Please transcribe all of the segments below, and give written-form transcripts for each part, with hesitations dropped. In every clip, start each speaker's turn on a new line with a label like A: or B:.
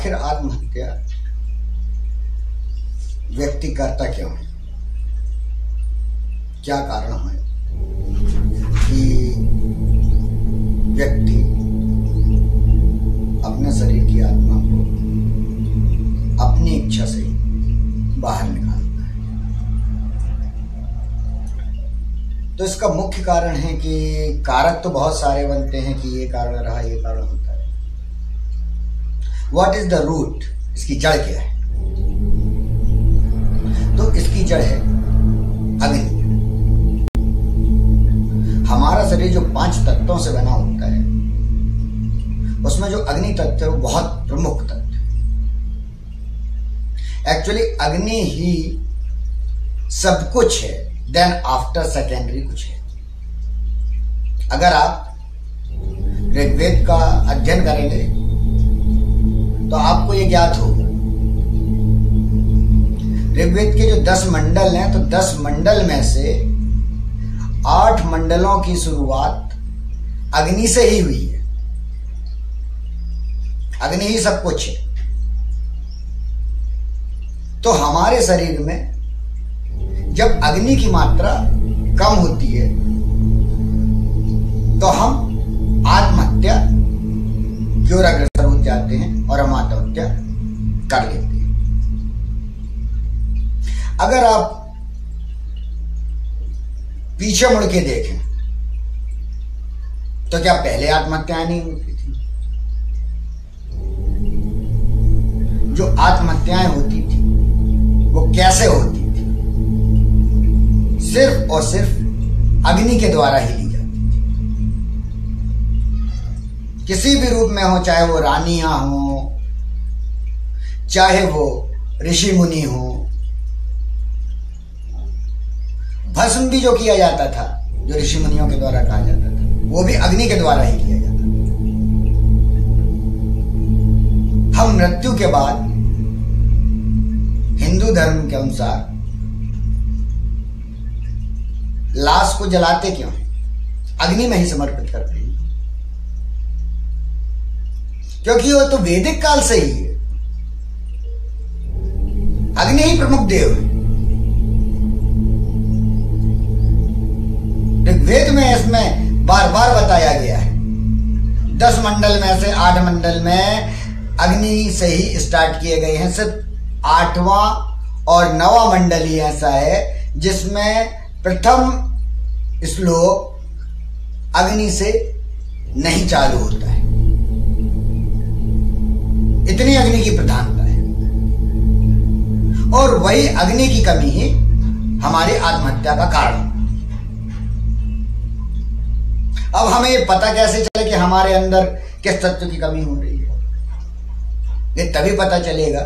A: आखिर आत्महत्या व्यक्ति करता क्यों है? क्या कारण है कि व्यक्ति अपने शरीर की आत्मा को अपनी इच्छा से बाहर निकालता है? तो इसका मुख्य कारण है कि कारक तो बहुत सारे बनते हैं कि ये कारण रहा, ये कारण होता है। What is the root? इसकी जड़ क्या है? तो इसकी जड़ है अग्नि। हमारा शरीर जो 5 तत्वों से बना होता है, उसमें जो अग्नि तत्व है वो बहुत प्रमुख तत्व है। एक्चुअली अग्नि ही सब कुछ है, देन आफ्टर सेकेंडरी कुछ है। अगर आप ऋग्वेद का अध्ययन करेंगे तो आपको ये ज्ञात होगा, ऋग्वेद के जो 10 मंडल हैं, तो 10 मंडल में से 8 मंडलों की शुरुआत अग्नि से ही हुई है। अग्नि ही सब कुछ है। तो हमारे शरीर में जब अग्नि की मात्रा कम होती है तो हम आत्महत्या की ओर अग्रसर हो जाते हैं और हम आत्महत्या कर लेते हैं। अगर आप पीछे मुड़ के देखें तो क्या पहले आत्महत्याएं नहीं होती थी? जो आत्महत्याएं होती थी वो कैसे होती थी? सिर्फ और सिर्फ अग्नि के द्वारा ही ली जाती थी। किसी भी रूप में हो, चाहे वो रानियां हो, चाहे वो ऋषि मुनि हो। भस्म भी जो किया जाता था, जो ऋषि मुनियों के द्वारा कहा जाता था, वो भी अग्नि के द्वारा ही किया जाता था। हम मृत्यु के बाद हिंदू धर्म के अनुसार लाश को जलाते क्यों? अग्नि में ही समर्पित करते हैं, क्योंकि वो तो वैदिक काल से ही है। अग्नि ही प्रमुख देव है। ऋग्वेद में इसमें बार बार बताया गया है। 10 मंडल में से 8 मंडल में अग्नि से ही स्टार्ट किए गए हैं। सिर्फ 8वां और 9वां मंडल ही ऐसा है जिसमें प्रथम श्लोक अग्नि से नहीं चालू होता है। इतनी अग्नि की प्रधानता है, और वही अग्नि की कमी ही हमारी आत्महत्या का कारण। अब हमें ये पता कैसे चले कि हमारे अंदर किस तत्व की कमी हो रही है? ये तभी पता चलेगा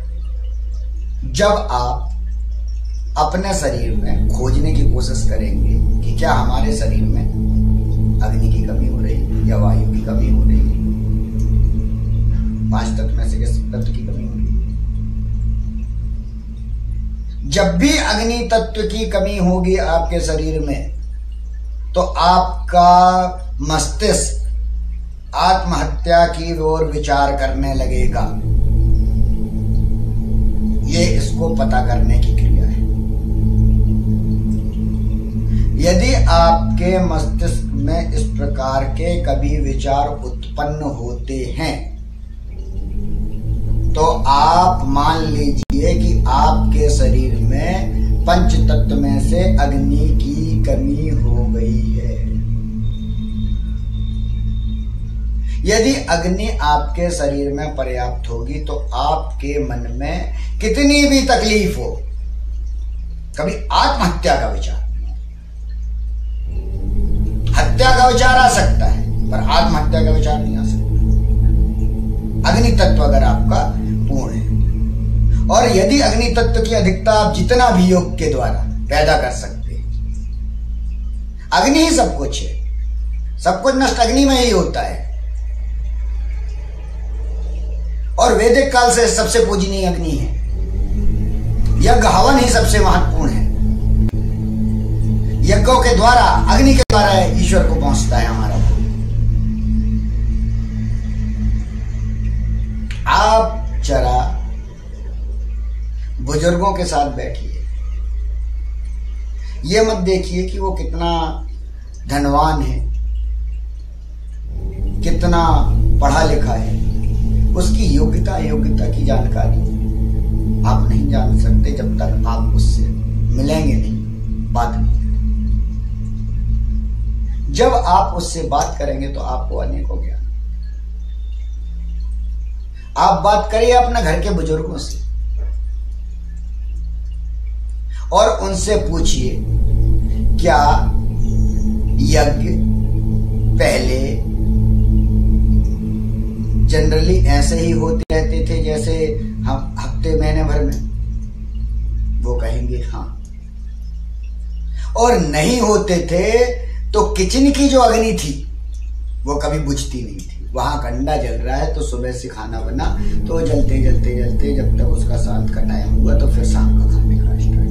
A: जब आप अपने शरीर में खोजने की कोशिश करेंगे कि क्या हमारे शरीर में अग्नि की कमी हो रही है या वायु की कमी हो रही है, 5 तत्व में से किस तत्व की कमी हो रही है। जब भी अग्नि तत्व की कमी होगी आपके शरीर में, तो आपका मस्तिष्क आत्महत्या की ओर विचार करने लगेगा। ये इसको पता करने की क्रिया है। यदि आपके मस्तिष्क में इस प्रकार के कभी विचार उत्पन्न होते हैं, तो आप मान लीजिए कि आपके शरीर में 5 तत्व में से अग्नि की कमी हो गई है। यदि अग्नि आपके शरीर में पर्याप्त होगी तो आपके मन में कितनी भी तकलीफ हो, कभी आत्महत्या का विचार, हत्या का विचार आ सकता है पर आत्महत्या का विचार नहीं आ सकता। अग्नि तत्व अगर आपका पूर्ण है, और यदि अग्नि तत्व की अधिकता आप जितना भी योग के द्वारा पैदा कर सकते हैं, अग्नि ही सब कुछ है, सब कुछ नष्ट अग्नि में ही होता है। और वैदिक काल से सबसे पूजनीय अग्नि है। यज्ञ हवन ही सबसे महत्वपूर्ण है। यज्ञों के द्वारा, अग्नि के द्वारा ईश्वर को पहुंचता है हमारा भोग। आप चरा, बुजुर्गों के साथ बैठिए। ये मत देखिए कि वो कितना धनवान है, कितना पढ़ा लिखा है। उसकी योग्यता अयोग्यता की जानकारी आप नहीं जान सकते जब तक आप उससे मिलेंगे नहीं, बात नहीं करेंगे। जब आप उससे बात करेंगे तो आपको अनेकों ज्ञान। आप बात करिए अपने घर के बुजुर्गों से और उनसे पूछिए, क्या यज्ञ पहले जनरली ऐसे ही होते रहते थे जैसे हम हफ्ते महीने भर में? वो कहेंगे हाँ। और नहीं होते थे तो किचन की जो अग्नि थी वो कभी बुझती नहीं थी। वहां कंडा जल रहा है तो सुबह से खाना बना तो जलते जलते जलते जब तक उसका साथ का टाइम हुआ तो फिर शाम का खाने का स्टार्ट।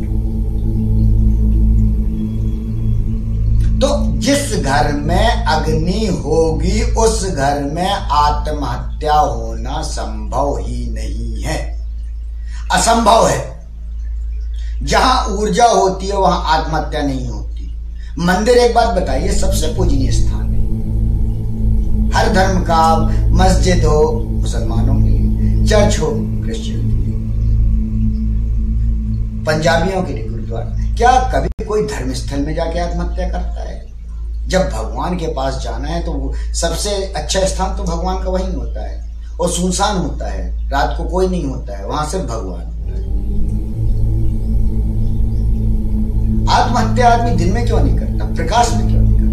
A: तो जिस घर में अग्नि होगी उस घर में आत्महत्या होना संभव ही नहीं है, असंभव है। जहां ऊर्जा होती है वहां आत्महत्या नहीं होती। मंदिर, एक बात बताइए, सबसे पूजनीय स्थान है। हर धर्म का, मस्जिद हो मुसलमानों के लिए, चर्च हो क्रिश्चियन के लिए, पंजाबियों के लिए गुरुद्वारा। क्या कभी कोई धर्मस्थल में जाके आत्महत्या करता है? जब भगवान के पास जाना है तो सबसे अच्छा स्थान तो भगवान का वहीं होता है, और सुनसान होता है, रात को कोई नहीं होता है, वहां सिर्फ भगवान होता है। आत्महत्या आदमी दिन में क्यों नहीं करता, प्रकाश में क्यों नहीं करता?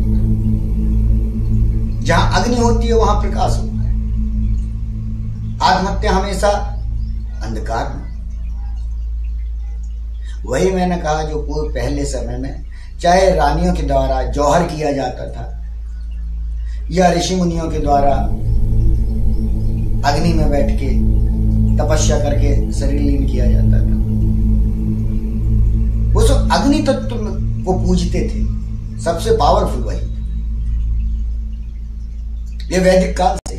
A: जहां अग्नि होती है वहां प्रकाश होता है। आत्महत्या हमेशा अंधकार में। वही मैंने कहा जो पूर्व पहले समय में चाहे रानियों के द्वारा जौहर किया जाता था या ऋषि मुनियों के द्वारा अग्नि में बैठ के तपस्या करके शरीर लीन किया जाता था, वो सब अग्नि तत्व को पूजते थे। सबसे पावरफुल वही। ये वैदिक काल से,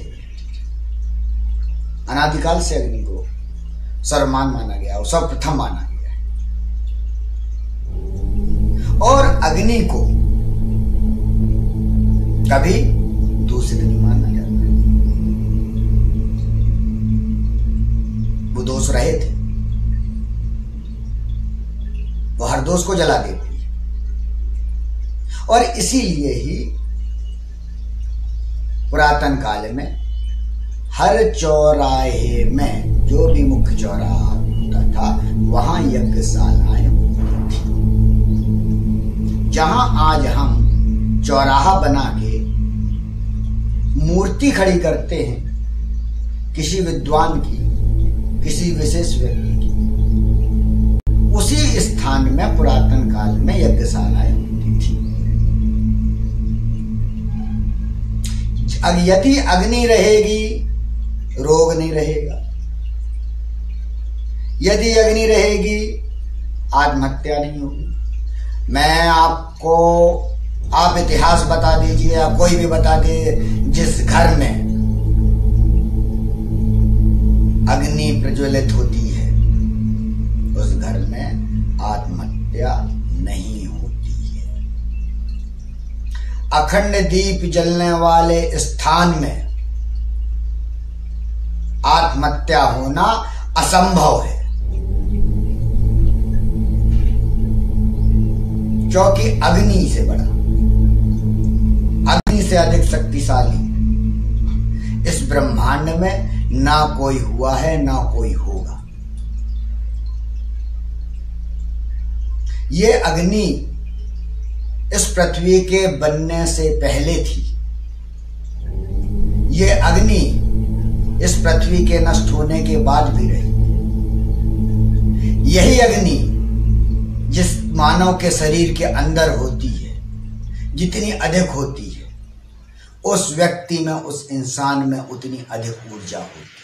A: अनादिकाल से अग्नि को सर्वमान माना गया और सर्वप्रथम माना गया। और अग्नि को कभी दूषित नहीं माना जाता। वो दोष रहे थे, वो हर दोष को जला देती है। और इसीलिए ही पुरातन काल में हर चौराहे में, जो भी मुख्य चौराहा होता था, वहां यज्ञशालाएं होती थी। जहां आज हम चौराहा बना के मूर्ति खड़ी करते हैं किसी विद्वान की, किसी विशेष व्यक्ति की, उसी स्थान में पुरातन काल में यज्ञशालाएं होती थी। यदि अग्नि रहेगी रोग नहीं रहेगा, यदि अग्नि रहेगी आत्महत्या नहीं होगी। मैं आपको, आप इतिहास बता दीजिए या कोई भी बता दे, जिस घर में अग्नि प्रज्वलित होती है उस घर में आत्महत्या नहीं होती है। अखंड दीप जलने वाले स्थान में आत्महत्या होना असंभव है, क्योंकि अग्नि से बड़ा, अग्नि से अधिक शक्तिशाली इस ब्रह्मांड में ना कोई हुआ है ना कोई होगा। ये अग्नि इस पृथ्वी के बनने से पहले थी। ये अग्नि इस पृथ्वी के नष्ट होने के बाद भी रही। यही अग्नि जिस मानव के शरीर के अंदर होती है, जितनी अधिक होती है, उस व्यक्ति में, उस इंसान में उतनी अधिक ऊर्जा होती है।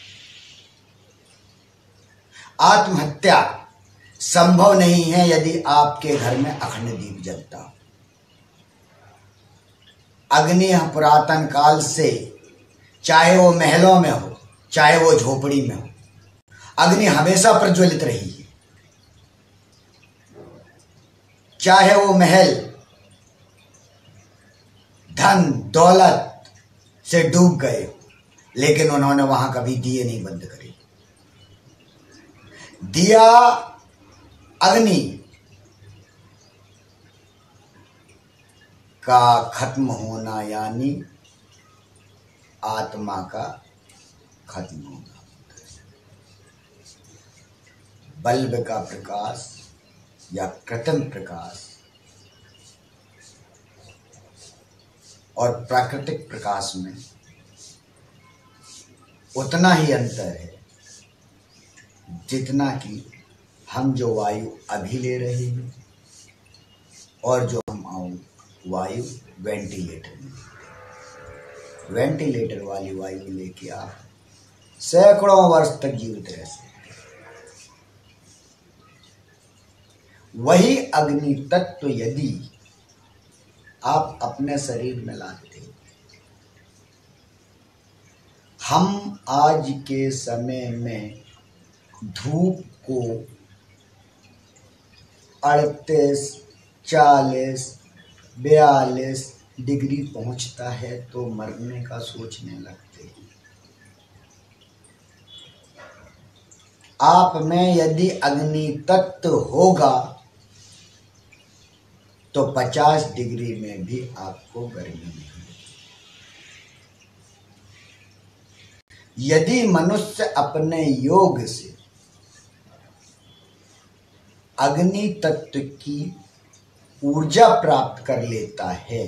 A: आत्महत्या संभव नहीं है यदि आपके घर में अखंड दीप जलता हो। अग्नि पुरातन काल से, चाहे वो महलों में हो, चाहे वो झोपड़ी में हो, अग्नि हमेशा प्रज्वलित रही है, चाहे वो महल धन दौलत से डूब गए, लेकिन उन्होंने वहां कभी दिए नहीं बंद करे। दिया अग्नि का खत्म होना यानी आत्मा का खत्म होना। बल्ब का प्रकाश या कृत्रिम प्रकाश और प्राकृतिक प्रकाश में उतना ही अंतर है जितना कि हम जो वायु अभी ले रहे हैं और जो हम वायु वेंटिलेटर वाली वायु लेके आप सैकड़ों वर्ष तक जीवित रह सकते। वही अग्नि तत्व यदि आप अपने शरीर में लाते, हम आज के समय में धूप को 38, 40, 42 डिग्री पहुंचता है तो मरने का सोचने लगते हैं। आप में यदि अग्नि तत्व होगा तो 50 डिग्री में भी आपको गर्मी नहीं। यदि मनुष्य अपने योग से अग्नि तत्व की ऊर्जा प्राप्त कर लेता है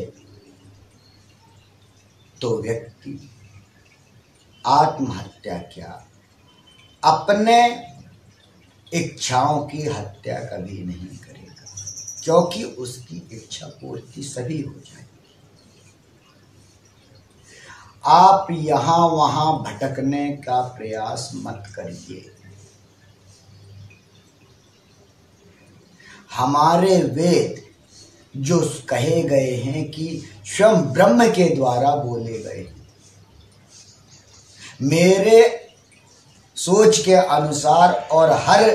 A: तो व्यक्ति आत्महत्या क्या, अपने इच्छाओं की हत्या कभी नहीं करेगा, क्योंकि उसकी इच्छा पूर्ति सभी हो जाएगी। आप यहां वहां भटकने का प्रयास मत करिए। हमारे वेद जो कहे गए हैं कि स्वयं ब्रह्म के द्वारा बोले गए, मेरे सोच के अनुसार और हर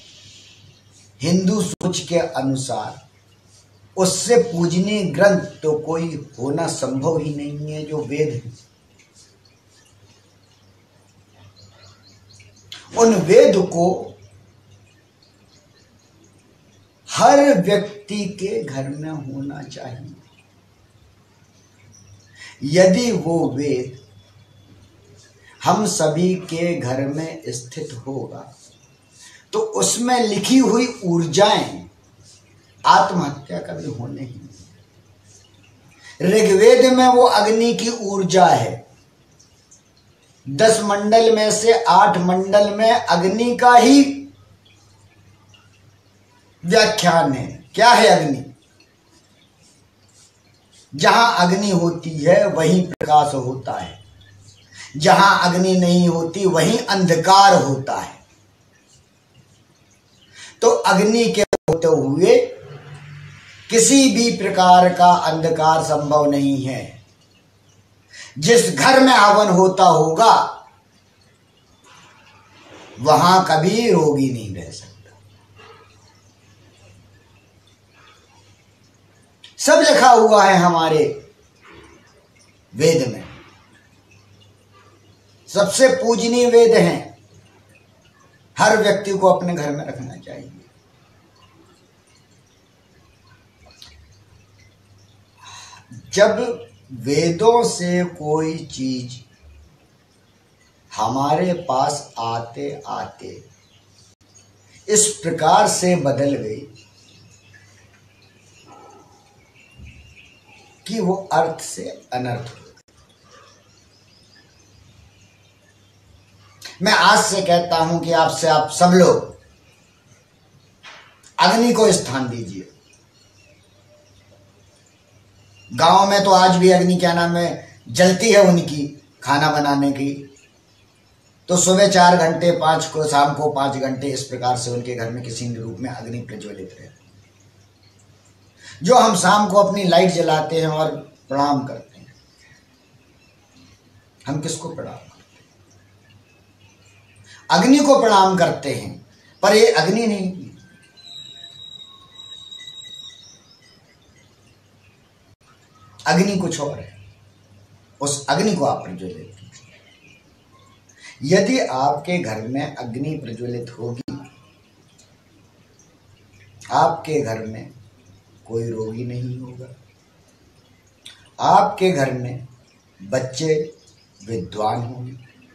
A: हिंदू सोच के अनुसार उससे पूजनीय ग्रंथ तो कोई होना संभव ही नहीं है जो वेद है। उन वेद को हर व्यक्ति के घर में होना चाहिए। यदि वो वेद हम सभी के घर में स्थित होगा तो उसमें लिखी हुई ऊर्जाएं आत्महत्या कभी होने ही नहीं। ऋग्वेद में वो अग्नि की ऊर्जा है। 10 मंडल में से 8 मंडल में अग्नि का ही व्याख्यान है। क्या है अग्नि? जहां अग्नि होती है वहीं प्रकाश होता है, जहां अग्नि नहीं होती वहीं अंधकार होता है। तो अग्नि के होते हुए किसी भी प्रकार का अंधकार संभव नहीं है। जिस घर में हवन होता होगा वहां कभी रोगी नहीं रह सकता। सब लिखा हुआ है हमारे वेद में। सबसे पूजनीय वेद हैं, हर व्यक्ति को अपने घर में रखना चाहिए। जब वेदों से कोई चीज हमारे पास आते आते इस प्रकार से बदल गई कि वो अर्थ से अनर्थ हो। मैं आज से कहता हूं कि आपसे आप सब लोग अग्नि को स्थान दीजिए। गांव में तो आज भी अग्नि क्या नाम है जलती है उनकी खाना बनाने की, तो सुबह 4 घंटे 5 को, शाम को 5 घंटे, इस प्रकार से उनके घर में किसी रूप में अग्नि प्रज्वलित रहे। जो हम शाम को अपनी लाइट जलाते हैं और प्रणाम करते हैं, हम किसको प्रणाम करते हैं? अग्नि को प्रणाम करते हैं, पर ये अग्नि नहीं, अग्नि कुछ और है। उस अग्नि को आप प्रज्वलित कीजिए। यदि आपके घर में अग्नि प्रज्वलित होगी, आपके घर में कोई रोगी नहीं होगा, आपके घर में बच्चे विद्वान होंगे,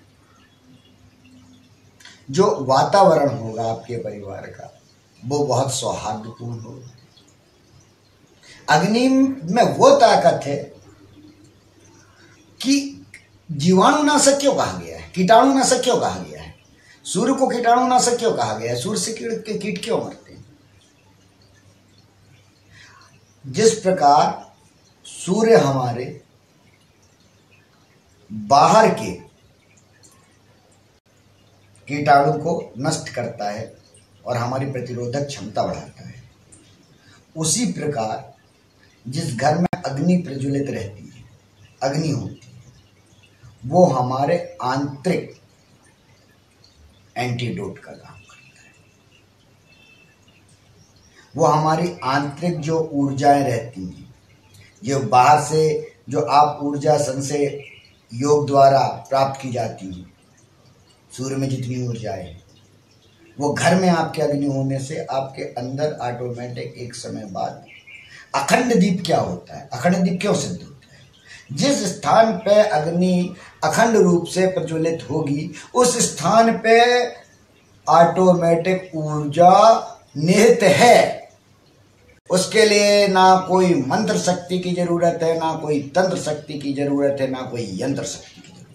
A: जो वातावरण होगा आपके परिवार का वो बहुत सौहार्दपूर्ण होगा। अग्नि में वो ताकत है कि जीवाणुनाशक क्यों कहा गया है, कीटाणुनाशक क्यों कहा गया है, सूर्य को कीटाणुनाशक क्यों कहा गया है, सूर्य से कीट क्यों मरते हैं। जिस प्रकार सूर्य हमारे बाहर के कीटाणु को नष्ट करता है और हमारी प्रतिरोधक क्षमता बढ़ाता है, उसी प्रकार जिस घर में अग्नि प्रज्वलित रहती है, अग्नि होती है, वो हमारे आंतरिक एंटीडोट का काम करता है। वो हमारी आंतरिक जो ऊर्जाएं रहती हैं, जो बाहर से जो आप ऊर्जा संचय योग द्वारा प्राप्त की जाती है, सूर्य में जितनी ऊर्जाएं हैं, वो घर में आपके अग्नि होने से आपके अंदर ऑटोमेटिक एक समय बाद अखंड दीप क्या होता है, अखंड दीप क्यों सिद्ध होता है। जिस स्थान पे अग्नि अखंड रूप से प्रज्वलित होगी, उस स्थान पे ऑटोमेटिक ऊर्जा निहित है। उसके लिए ना कोई मंत्र शक्ति की जरूरत है, ना कोई तंत्र शक्ति की जरूरत है, ना कोई यंत्र शक्ति की जरूरत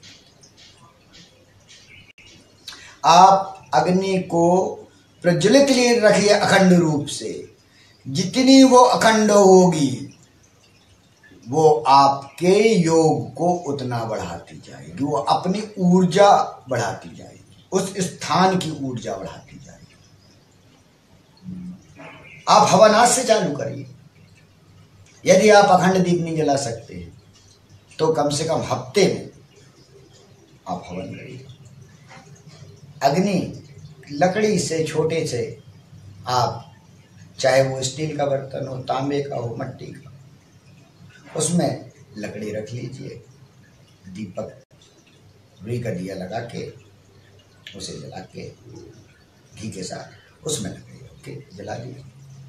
A: है। आप अग्नि को प्रज्वलित लिए रखिए अखंड रूप से। जितनी वो अखंड होगी, वो आपके योग को उतना बढ़ाती जाएगी, वो अपनी ऊर्जा बढ़ाती जाएगी, उस स्थान की ऊर्जा बढ़ाती जाएगी। आप हवनाश से चालू करिए। यदि आप अखंड दीप नहीं जला सकते हैं तो कम से कम हफ्ते में आप हवन करिए। अग्नि लकड़ी से, छोटे से, आप चाहे वो स्टील का बर्तन हो, तांबे का हो, मिट्टी का, उसमें लकड़ी रख लीजिए, दीपक रुई का दिया लगा के उसे जला के घी के साथ उसमें लकड़ी रख के जला लीजिए।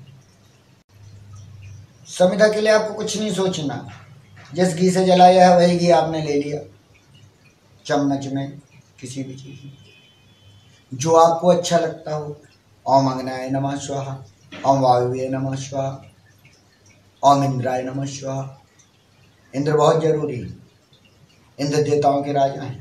A: संविधा के लिए आपको कुछ नहीं सोचना, जिस घी से जलाया है वही घी आपने ले लिया, चम्मच में किसी भी चीज में जो आपको अच्छा लगता हो। ओम अग्नाय नमः स्वाहा, ओम वायुवे नमः स्वाहा, ओम इंद्राय नमः स्वाहा। इंद्र बहुत जरूरी है, इंद्र देवताओं के राजा हैं,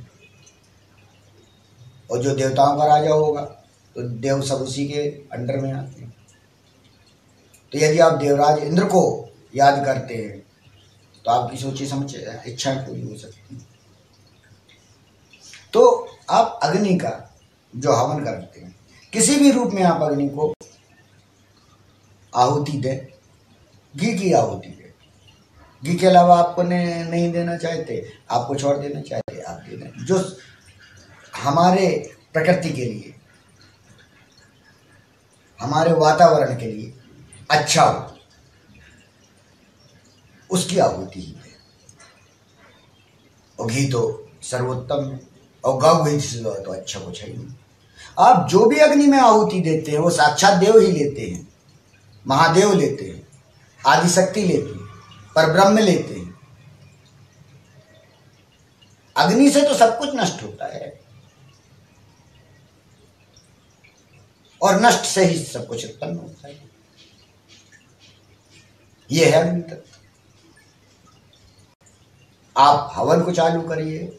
A: और जो देवताओं का राजा होगा तो देव सब उसी के अंडर में आते हैं। तो यदि आप देवराज इंद्र को याद करते हैं तो आपकी सोची समझ इच्छाएं पूरी हो सकती हैं। तो आप अग्नि का जो हवन करते हैं, किसी भी रूप में आप अग्नि को आहुति दें, घी की आहुति दें। घी के अलावा आपको नहीं देना चाहते, आपको छोड़ देना चाहते, आप दे दें। जो हमारे प्रकृति के लिए, हमारे वातावरण के लिए अच्छा हो, उसकी आहुति ही है। और घी तो सर्वोत्तम है, और गौ घी से तो अच्छा कुछ है नहीं। आप जो भी अग्नि में आहुति देते हैं वो साक्षात देव ही लेते हैं, महादेव लेते हैं, आदिशक्ति लेती है, परब्रह्म लेते हैं। अग्नि से तो सब कुछ नष्ट होता है, और नष्ट से ही सब कुछ उत्पन्न होता है। ये है अग्नि तत्व। आप हवन को चालू करिए,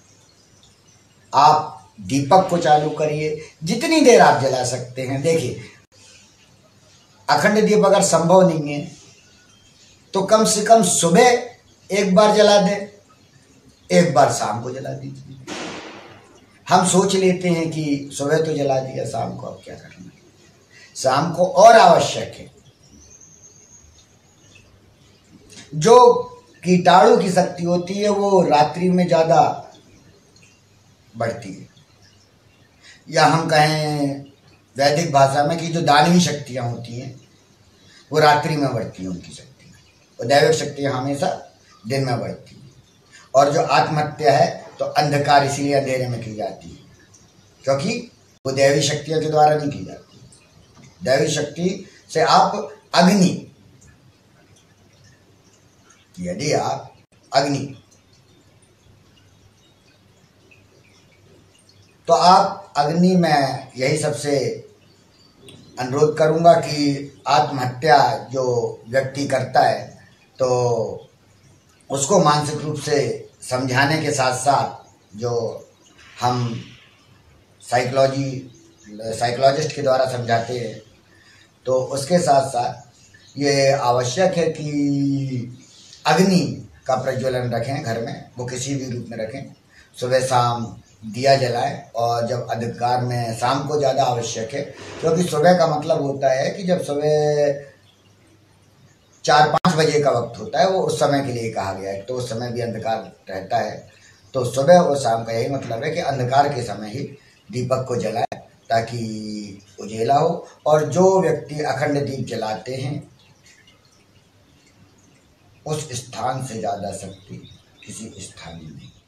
A: आप दीपक को चालू करिए, जितनी देर आप जला सकते हैं। देखिए, अखंड दीप अगर संभव नहीं है तो कम से कम सुबह एक बार जला दें, एक बार शाम को जला दीजिए। हम सोच लेते हैं कि सुबह तो जला दिया, शाम को अब क्या करना है। शाम को और आवश्यक है। जो कीटाणु की शक्ति होती है वो रात्रि में ज्यादा बढ़ती है। या हम कहें वैदिक भाषा में कि जो दानवी शक्तियाँ होती हैं वो रात्रि में बढ़ती हैं, उनकी शक्तियाँ, और दैविक शक्तियाँ हमेशा दिन में बढ़ती हैं। और जो आत्महत्या है तो अंधकार इसीलिए अंधेरे में की जाती है, क्योंकि वो दैवी शक्तियों के द्वारा नहीं की जाती। दैवी शक्ति से आप अग्नि, यदि आप अग्नि, तो आप अग्नि में यही सबसे अनुरोध करूंगा कि आत्महत्या जो व्यक्ति करता है तो उसको मानसिक रूप से समझाने के साथ साथ जो हम साइकोलॉजिस्ट के द्वारा समझाते हैं, तो उसके साथ साथ ये आवश्यक है कि अग्नि का प्रज्वलन रखें घर में, वो किसी भी रूप में रखें, सुबह शाम दिया जलाएं। और जब अंधकार में, शाम को ज़्यादा आवश्यक है, क्योंकि सुबह का मतलब होता है कि जब सुबह 4-5 बजे का वक्त होता है, वो उस समय के लिए कहा गया है, तो उस समय भी अंधकार रहता है। तो सुबह और शाम का यही मतलब है कि अंधकार के समय ही दीपक को जलाए ताकि उजेला हो। और जो व्यक्ति अखंड दीप जलाते हैं उस स्थान से ज़्यादा शक्ति किसी स्थान में नहीं।